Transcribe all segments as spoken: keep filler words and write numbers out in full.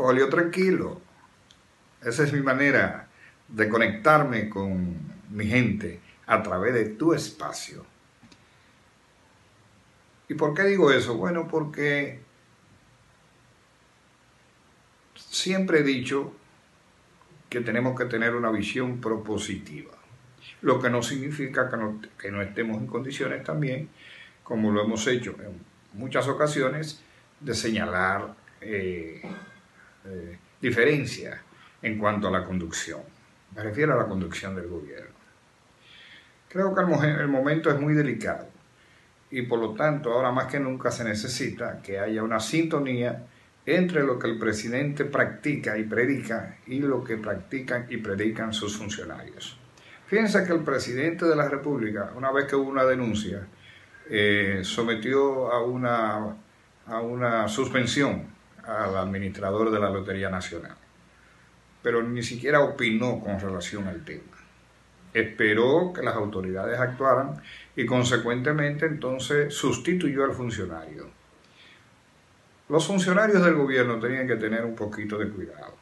portfolio tranquilo. Esa es mi manera de conectarme con mi gente a través de tu espacio. ¿Y por qué digo eso? Bueno, porque siempre he dicho que tenemos que tener una visión propositiva, lo que no significa que no, que no estemos en condiciones también, como lo hemos hecho en muchas ocasiones, de señalar eh, eh, diferencias en cuanto a la conducción. Me refiero a la conducción del gobierno. Creo que el, el momento es muy delicado y por lo tanto ahora más que nunca se necesita que haya una sintonía entre lo que el presidente practica y predica y lo que practican y predican sus funcionarios. Fíjense que el presidente de la República, una vez que hubo una denuncia, eh, sometió a una, a una suspensión al administrador de la Lotería Nacional, pero ni siquiera opinó con relación al tema. Esperó que las autoridades actuaran y consecuentemente entonces sustituyó al funcionario. Los funcionarios del gobierno tenían que tener un poquito de cuidado.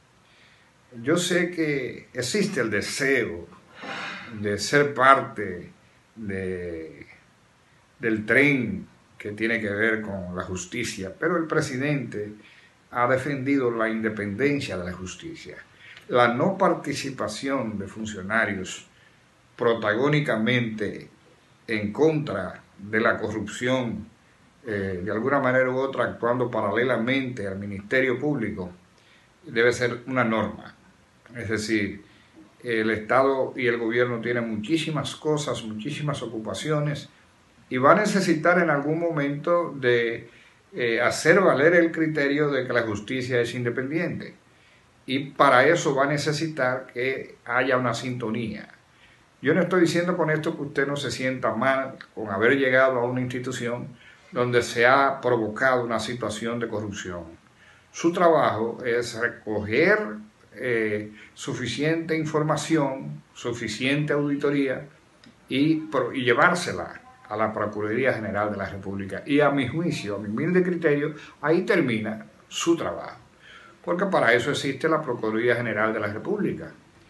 Yo sé que existe el deseo de ser parte de, del tren que tiene que ver con la justicia, pero el presidente ha defendido la independencia de la justicia. La no participación de funcionarios protagónicamente en contra de la corrupción, eh, de alguna manera u otra actuando paralelamente al Ministerio Público, debe ser una norma. Es decir, el Estado y el gobierno tienen muchísimas cosas, muchísimas ocupaciones y va a necesitar en algún momento de eh, hacer valer el criterio de que la justicia es independiente. Y para eso va a necesitar que haya una sintonía. Yo no estoy diciendo con esto que usted no se sienta mal con haber llegado a una institución donde se ha provocado una situación de corrupción. Su trabajo es recoger eh, suficiente información, suficiente auditoría y, y llevársela a la Procuraduría General de la República. Y a mi juicio, a mi humilde criterio, ahí termina su trabajo. Porque para eso existe la Procuraduría General de la República.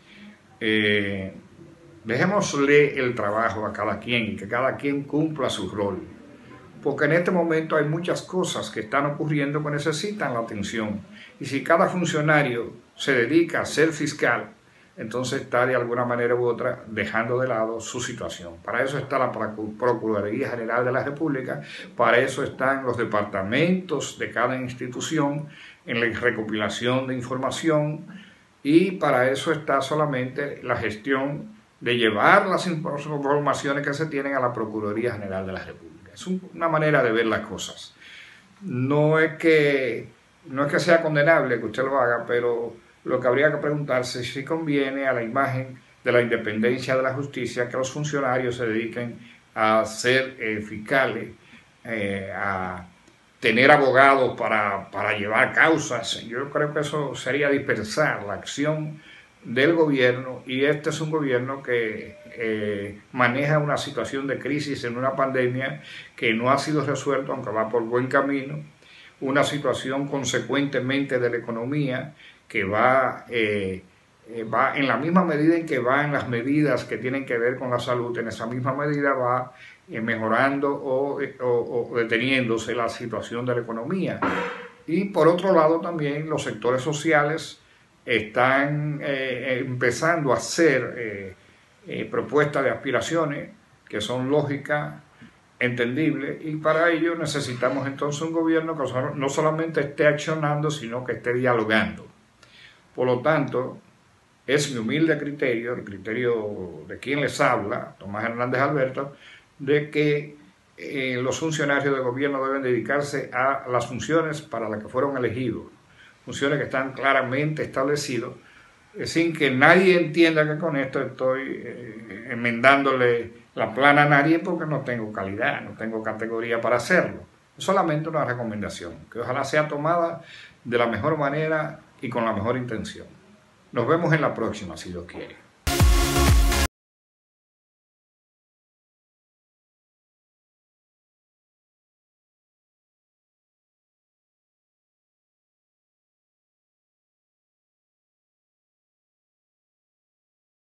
Eh, dejémosle el trabajo a cada quien y que cada quien cumpla su rol. Porque en este momento hay muchas cosas que están ocurriendo que necesitan la atención. Y si cada funcionario se dedica a ser fiscal, entonces está de alguna manera u otra dejando de lado su situación. Para eso está la Procuraduría General de la República, para eso están los departamentos de cada institución en la recopilación de información y para eso está solamente la gestión de llevar las informaciones que se tienen a la Procuraduría General de la República. Es una manera de ver las cosas. No es que, no es que sea condenable que usted lo haga, pero lo que habría que preguntarse es si conviene a la imagen de la independencia de la justicia que los funcionarios se dediquen a ser eh, fiscales, eh, a tener abogados para, para llevar causas. Yo creo que eso sería dispersar la acción del gobierno y este es un gobierno que eh, maneja una situación de crisis en una pandemia que no ha sido resuelta, aunque va por buen camino, una situación consecuentemente de la economía que va, eh, eh, va en la misma medida en que va en las medidas que tienen que ver con la salud, en esa misma medida va eh, mejorando o, o, o deteniéndose la situación de la economía. Y por otro lado también los sectores sociales están eh, empezando a hacer eh, eh, propuestas de aspiraciones que son lógicas, entendibles, y para ello necesitamos entonces un gobierno que no solamente esté accionando, sino que esté dialogando. Por lo tanto, es mi humilde criterio, el criterio de quien les habla, Tomás Hernández Alberto, de que eh, los funcionarios del gobierno deben dedicarse a las funciones para las que fueron elegidos, funciones que están claramente establecidas, eh, sin que nadie entienda que con esto estoy eh, enmendándole la plana a nadie porque no tengo calidad, no tengo categoría para hacerlo. Es solamente una recomendación, que ojalá sea tomada de la mejor manera y con la mejor intención. Nos vemos en la próxima, si Dios quiere.